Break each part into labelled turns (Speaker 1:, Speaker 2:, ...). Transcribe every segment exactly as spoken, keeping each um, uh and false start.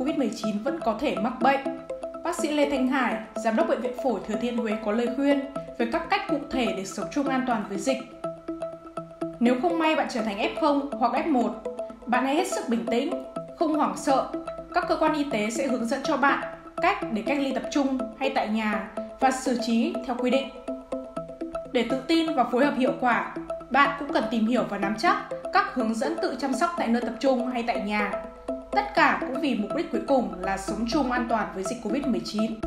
Speaker 1: Covid mười chín vẫn có thể mắc bệnh. Bác sĩ Lê Thanh Hải, Giám đốc Bệnh viện Phổi Thừa Thiên Huế có lời khuyên về các cách cụ thể để sống chung an toàn với dịch. Nếu không may bạn trở thành ép không hoặc ép một, bạn hãy hết sức bình tĩnh, không hoảng sợ. Các cơ quan y tế sẽ hướng dẫn cho bạn cách để cách ly tập trung hay tại nhà và xử trí theo quy định. Để tự tin và phối hợp hiệu quả, bạn cũng cần tìm hiểu và nắm chắc các hướng dẫn tự chăm sóc tại nơi tập trung hay tại nhà. Tất cả cũng vì mục đích cuối cùng là sống chung an toàn với dịch Covid mười chín.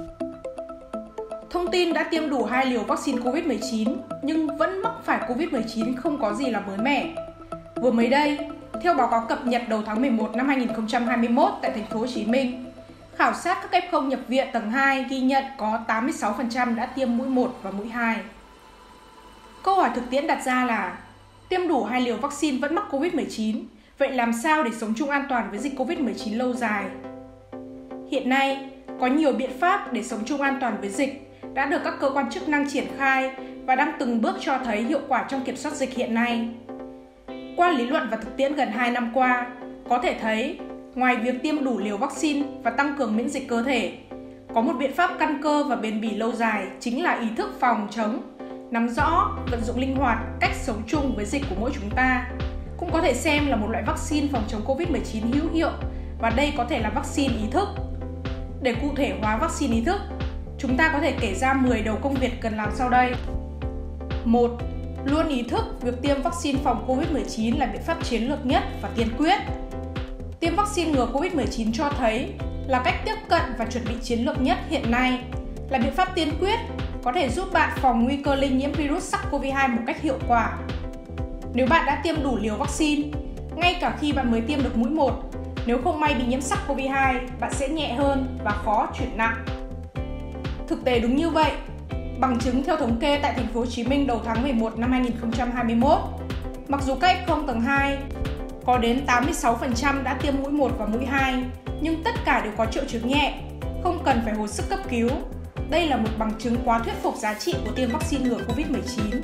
Speaker 1: Thông tin đã tiêm đủ hai liều vaccine Covid mười chín nhưng vẫn mắc phải Covid mười chín không có gì là mới mẻ. Vừa mới đây, theo báo cáo cập nhật đầu tháng mười một năm hai nghìn không trăm hai mươi mốt tại thành phố Hồ Chí Minh, khảo sát các ép không nhập viện tầng hai ghi nhận có tám mươi sáu phần trăm đã tiêm mũi một và mũi hai. Câu hỏi thực tiễn đặt ra là tiêm đủ hai liều vaccine vẫn mắc Covid mười chín, vậy làm sao để sống chung an toàn với dịch Covid mười chín lâu dài? Hiện nay, có nhiều biện pháp để sống chung an toàn với dịch đã được các cơ quan chức năng triển khai và đang từng bước cho thấy hiệu quả trong kiểm soát dịch hiện nay. Qua lý luận và thực tiễn gần hai năm qua, có thể thấy ngoài việc tiêm đủ liều vaccine và tăng cường miễn dịch cơ thể, có một biện pháp căn cơ và bền bỉ lâu dài chính là ý thức phòng chống, nắm rõ, vận dụng linh hoạt cách sống chung với dịch của mỗi chúng ta. Cũng có thể xem là một loại vaccine phòng chống Covid mười chín hữu hiệu và đây có thể là vaccine ý thức. Để cụ thể hóa vaccine ý thức, chúng ta có thể kể ra mười đầu công việc cần làm sau đây. một. Luôn ý thức việc tiêm vaccine phòng Covid mười chín là biện pháp chiến lược nhất và tiên quyết. Tiêm vaccine ngừa Covid mười chín cho thấy là cách tiếp cận và chuẩn bị chiến lược nhất hiện nay, là biện pháp tiên quyết có thể giúp bạn phòng nguy cơ lây nhiễm virus SARS-xê o vê hai một cách hiệu quả. Nếu bạn đã tiêm đủ liều vaccine, ngay cả khi bạn mới tiêm được mũi một, nếu không may bị nhiễm SARS-xê o vê hai, bạn sẽ nhẹ hơn và khó chuyển nặng. Thực tế đúng như vậy. Bằng chứng theo thống kê tại thành phố Hồ Chí Minh đầu tháng mười một năm hai nghìn không trăm hai mươi mốt, mặc dù các ép không tầng hai có đến tám mươi sáu phần trăm đã tiêm mũi một và mũi hai, nhưng tất cả đều có triệu chứng nhẹ, không cần phải hồi sức cấp cứu. Đây là một bằng chứng quá thuyết phục giá trị của tiêm vaccine ngừa Covid mười chín.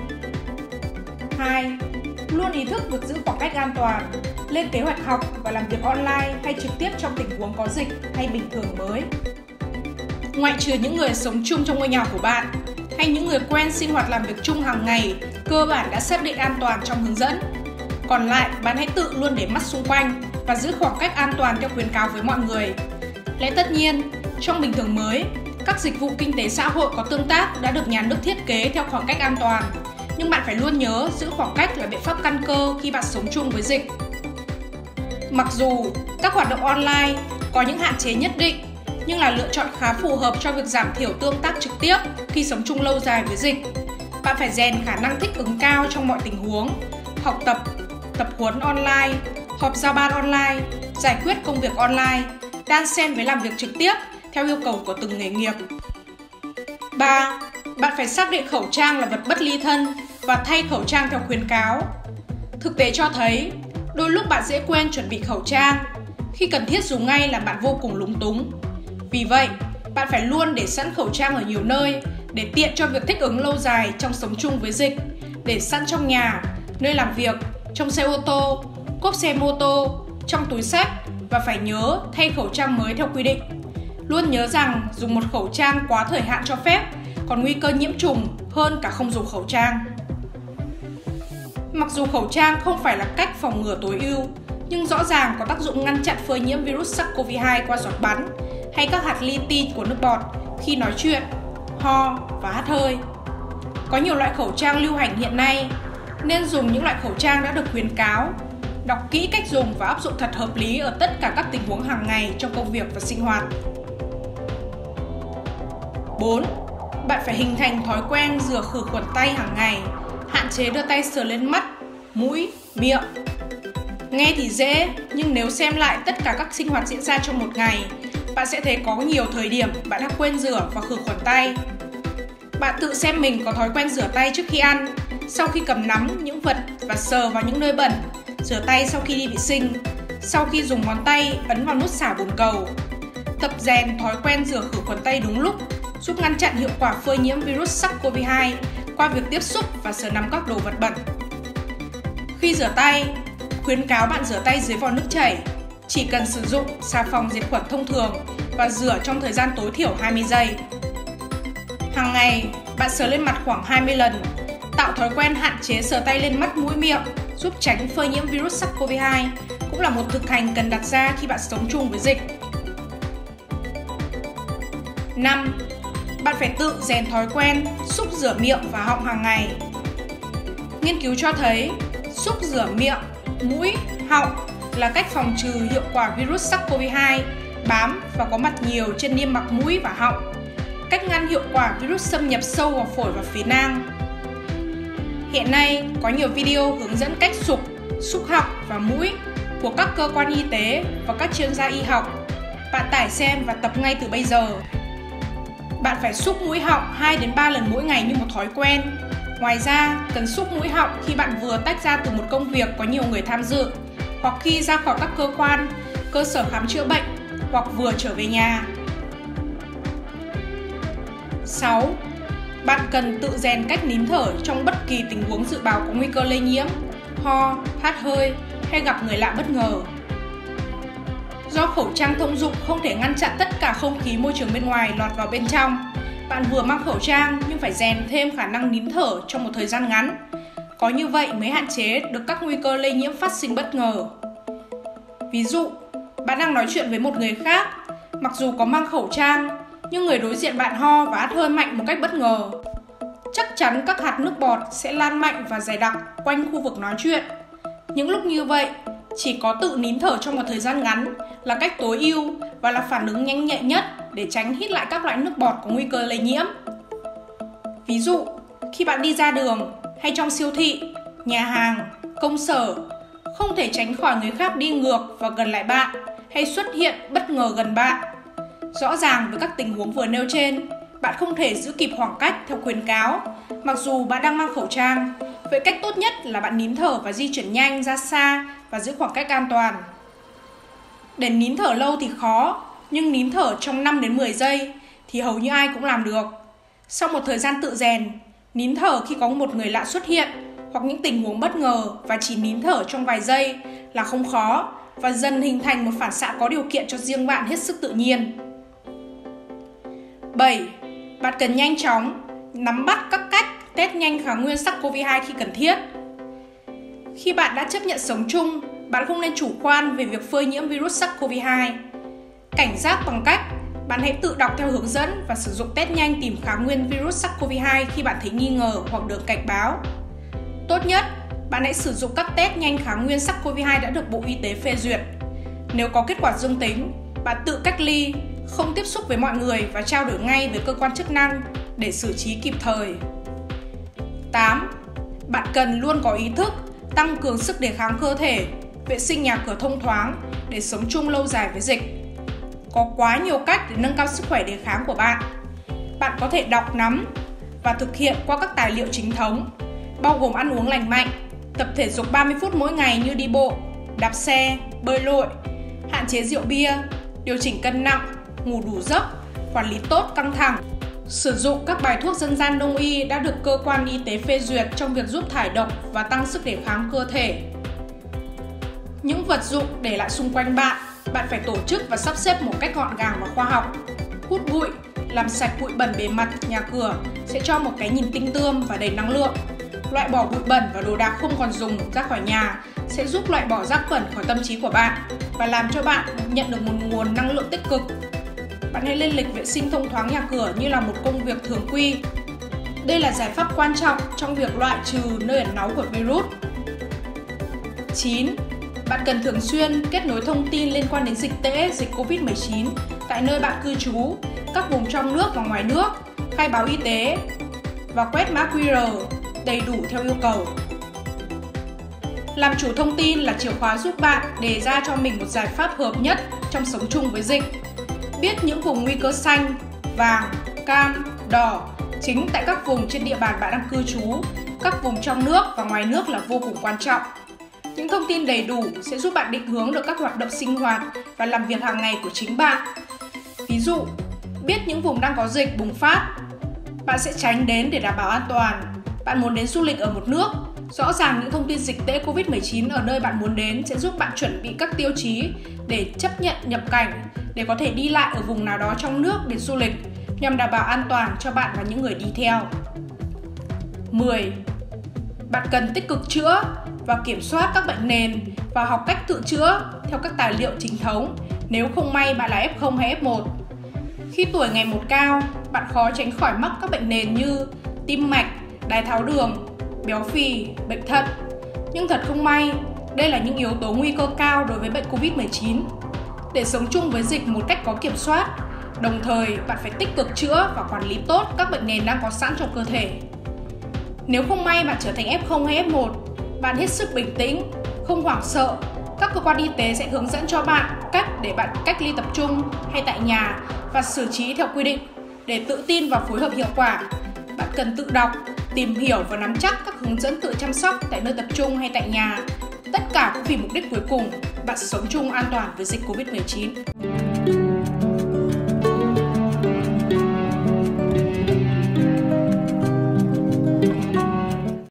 Speaker 1: hai. Luôn ý thức việc giữ khoảng cách an toàn, lên kế hoạch học và làm việc online hay trực tiếp trong tình huống có dịch hay bình thường mới. Ngoại trừ những người sống chung trong ngôi nhà của bạn hay những người quen sinh hoạt làm việc chung hàng ngày, cơ bản đã xác định an toàn trong hướng dẫn. Còn lại, bạn hãy tự luôn để mắt xung quanh và giữ khoảng cách an toàn theo khuyến cáo với mọi người. Lẽ tất nhiên, trong bình thường mới, các dịch vụ kinh tế xã hội có tương tác đã được nhà nước thiết kế theo khoảng cách an toàn. Nhưng bạn phải luôn nhớ giữ khoảng cách là biện pháp căn cơ khi bạn sống chung với dịch. Mặc dù các hoạt động online có những hạn chế nhất định, nhưng là lựa chọn khá phù hợp cho việc giảm thiểu tương tác trực tiếp khi sống chung lâu dài với dịch. Bạn phải rèn khả năng thích ứng cao trong mọi tình huống, học tập, tập huấn online, họp giao ban online, giải quyết công việc online, đan xen với làm việc trực tiếp theo yêu cầu của từng nghề nghiệp. ba. Bạn phải xác định khẩu trang là vật bất ly thân và thay khẩu trang theo khuyến cáo. Thực tế cho thấy, đôi lúc bạn dễ quên chuẩn bị khẩu trang. Khi cần thiết dùng ngay là bạn vô cùng lúng túng. Vì vậy, bạn phải luôn để sẵn khẩu trang ở nhiều nơi để tiện cho việc thích ứng lâu dài trong sống chung với dịch. Để sẵn trong nhà, nơi làm việc, trong xe ô tô, cốp xe mô tô, trong túi xách và phải nhớ thay khẩu trang mới theo quy định. Luôn nhớ rằng dùng một khẩu trang quá thời hạn cho phép còn nguy cơ nhiễm trùng hơn cả không dùng khẩu trang. Mặc dù khẩu trang không phải là cách phòng ngừa tối ưu, nhưng rõ ràng có tác dụng ngăn chặn phơi nhiễm virus SARS-xê o vê hai qua giọt bắn hay các hạt li ti của nước bọt khi nói chuyện, ho và hắt hơi. Có nhiều loại khẩu trang lưu hành hiện nay, nên dùng những loại khẩu trang đã được khuyến cáo. Đọc kỹ cách dùng và áp dụng thật hợp lý ở tất cả các tình huống hàng ngày trong công việc và sinh hoạt. bốn. Bạn phải hình thành thói quen rửa khử khuẩn tay hàng ngày, hạn chế đưa tay sờ lên mắt, mũi, miệng. Nghe thì dễ, nhưng nếu xem lại tất cả các sinh hoạt diễn ra trong một ngày, bạn sẽ thấy có nhiều thời điểm bạn đã quên rửa và khử khuẩn tay. Bạn tự xem mình có thói quen rửa tay trước khi ăn, sau khi cầm nắm những vật và sờ vào những nơi bẩn, rửa tay sau khi đi vệ sinh, sau khi dùng ngón tay ấn vào nút xả bồn cầu. Tập rèn thói quen rửa khử khuẩn tay đúng lúc, giúp ngăn chặn hiệu quả phơi nhiễm virus SARS-xê o vê hai qua việc tiếp xúc và sờ nắm các đồ vật bẩn. Khi rửa tay, khuyến cáo bạn rửa tay dưới vòi nước chảy, Chỉ cần sử dụng xà phòng diệt khuẩn thông thường và rửa trong thời gian tối thiểu hai mươi giây. Hàng ngày, bạn sờ lên mặt khoảng hai mươi lần. Tạo thói quen hạn chế sờ tay lên mắt, mũi, miệng giúp tránh phơi nhiễm virus SARS-xê o vê hai cũng là một thực hành cần đặt ra khi bạn sống chung với dịch. năm. Bạn phải tự rèn thói quen xúc rửa miệng và họng hàng ngày. Nghiên cứu cho thấy xúc rửa miệng, mũi, họng là cách phòng trừ hiệu quả virus SARS-xê o vê hai bám và có mặt nhiều trên niêm mạc mũi và họng, cách ngăn hiệu quả virus xâm nhập sâu vào phổi và phế nang. Hiện nay có nhiều video hướng dẫn cách xúc, xúc họng và mũi của các cơ quan y tế và các chuyên gia y học. Bạn tải xem và tập ngay từ bây giờ. Bạn phải xúc mũi họng hai đến ba lần mỗi ngày như một thói quen. Ngoài ra, cần xúc mũi họng khi bạn vừa tách ra từ một công việc có nhiều người tham dự, hoặc khi ra khỏi các cơ quan, cơ sở khám chữa bệnh, hoặc vừa trở về nhà. sáu. Bạn cần tự rèn cách nín thở trong bất kỳ tình huống dự báo có nguy cơ lây nhiễm, ho, hắt hơi hay gặp người lạ bất ngờ. Do khẩu trang thông dụng không thể ngăn chặn tất cả không khí môi trường bên ngoài lọt vào bên trong, bạn vừa mang khẩu trang nhưng phải rèn thêm khả năng nín thở trong một thời gian ngắn. Có như vậy mới hạn chế được các nguy cơ lây nhiễm phát sinh bất ngờ. Ví dụ, bạn đang nói chuyện với một người khác, mặc dù có mang khẩu trang, nhưng người đối diện bạn ho và hắt hơi mạnh một cách bất ngờ. Chắc chắn các hạt nước bọt sẽ lan mạnh và dày đặc quanh khu vực nói chuyện. Những lúc như vậy, chỉ có tự nín thở trong một thời gian ngắn là cách tối ưu và là phản ứng nhanh nhạy nhất để tránh hít lại các loại nước bọt có nguy cơ lây nhiễm. Ví dụ, khi bạn đi ra đường hay trong siêu thị, nhà hàng, công sở, không thể tránh khỏi người khác đi ngược và gần lại bạn hay xuất hiện bất ngờ gần bạn. Rõ ràng với các tình huống vừa nêu trên, bạn không thể giữ kịp khoảng cách theo khuyến cáo, mặc dù bạn đang mang khẩu trang. Vậy cách tốt nhất là bạn nín thở và di chuyển nhanh ra xa và giữ khoảng cách an toàn. Để nín thở lâu thì khó, nhưng nín thở trong năm đến mười giây thì hầu như ai cũng làm được. Sau một thời gian tự rèn, nín thở khi có một người lạ xuất hiện hoặc những tình huống bất ngờ và chỉ nín thở trong vài giây là không khó và dần hình thành một phản xạ có điều kiện cho riêng bạn hết sức tự nhiên. bảy. Bạn cần nhanh chóng nắm bắt các cách test nhanh kháng nguyên SARS-xê o vê hai khi cần thiết. Khi bạn đã chấp nhận sống chung, bạn không nên chủ quan về việc phơi nhiễm virus SARS-xê o vê hai. Cảnh giác bằng cách bạn hãy tự đọc theo hướng dẫn và sử dụng test nhanh tìm kháng nguyên virus SARS-xê o vê hai khi bạn thấy nghi ngờ hoặc được cảnh báo. Tốt nhất, bạn hãy sử dụng các test nhanh kháng nguyên SARS-xê o vê hai đã được Bộ Y tế phê duyệt. Nếu có kết quả dương tính, bạn tự cách ly, không tiếp xúc với mọi người và trao đổi ngay với cơ quan chức năng để xử trí kịp thời. tám. Bạn cần luôn có ý thức tăng cường sức đề kháng cơ thể, vệ sinh nhà cửa thông thoáng để sống chung lâu dài với dịch. Có quá nhiều cách để nâng cao sức khỏe đề kháng của bạn. Bạn có thể đọc nắm và thực hiện qua các tài liệu chính thống, bao gồm ăn uống lành mạnh, tập thể dục ba mươi phút mỗi ngày như đi bộ, đạp xe, bơi lội, hạn chế rượu bia, điều chỉnh cân nặng, ngủ đủ giấc, quản lý tốt căng thẳng, sử dụng các bài thuốc dân gian đông y đã được cơ quan y tế phê duyệt trong việc giúp thải độc và tăng sức đề kháng cơ thể. Những vật dụng để lại xung quanh bạn, bạn phải tổ chức và sắp xếp một cách gọn gàng và khoa học. Hút bụi, làm sạch bụi bẩn bề mặt, nhà cửa sẽ cho một cái nhìn tinh tươm và đầy năng lượng. Loại bỏ bụi bẩn và đồ đạc không còn dùng ra khỏi nhà sẽ giúp loại bỏ rác khuẩn khỏi tâm trí của bạn và làm cho bạn nhận được một nguồn năng lượng tích cực. Bạn hãy lên lịch vệ sinh thông thoáng nhà cửa như là một công việc thường quy. Đây là giải pháp quan trọng trong việc loại trừ nơi ẩn náu của virus. chín. Bạn cần thường xuyên kết nối thông tin liên quan đến dịch tễ, dịch covid mười chín tại nơi bạn cư trú, các vùng trong nước và ngoài nước, khai báo y tế và quét mã quy rờ đầy đủ theo yêu cầu. Làm chủ thông tin là chìa khóa giúp bạn đề ra cho mình một giải pháp hợp nhất trong sống chung với dịch. Biết những vùng nguy cơ xanh, vàng, cam, đỏ chính tại các vùng trên địa bàn bạn đang cư trú, các vùng trong nước và ngoài nước là vô cùng quan trọng. Những thông tin đầy đủ sẽ giúp bạn định hướng được các hoạt động sinh hoạt và làm việc hàng ngày của chính bạn. Ví dụ, biết những vùng đang có dịch bùng phát, bạn sẽ tránh đến để đảm bảo an toàn. Bạn muốn đến du lịch ở một nước, Rõ ràng những thông tin dịch tễ covid mười chín ở nơi bạn muốn đến sẽ giúp bạn chuẩn bị các tiêu chí để chấp nhận nhập cảnh, để có thể đi lại ở vùng nào đó trong nước để du lịch, nhằm đảm bảo an toàn cho bạn và những người đi theo. mười. Bạn cần tích cực chữa và kiểm soát các bệnh nền và học cách tự chữa theo các tài liệu chính thống nếu không may bạn là ép không hay ép một. Khi tuổi ngày một cao, bạn khó tránh khỏi mắc các bệnh nền như tim mạch, đái tháo đường, béo phì, bệnh thận. Nhưng thật không may, đây là những yếu tố nguy cơ cao đối với bệnh covid mười chín. Để sống chung với dịch một cách có kiểm soát, đồng thời bạn phải tích cực chữa và quản lý tốt các bệnh nền đang có sẵn trong cơ thể. Nếu không may bạn trở thành ép không hay ép một, bạn hết sức bình tĩnh, không hoảng sợ. Các cơ quan y tế sẽ hướng dẫn cho bạn cách để bạn cách ly tập trung hay tại nhà và xử trí theo quy định. Để tự tin và phối hợp hiệu quả, bạn cần tự đọc, tìm hiểu và nắm chắc các hướng dẫn tự chăm sóc tại nơi tập trung hay tại nhà. Tất cả cũng vì mục đích cuối cùng, bạn sống chung an toàn với dịch covid mười chín.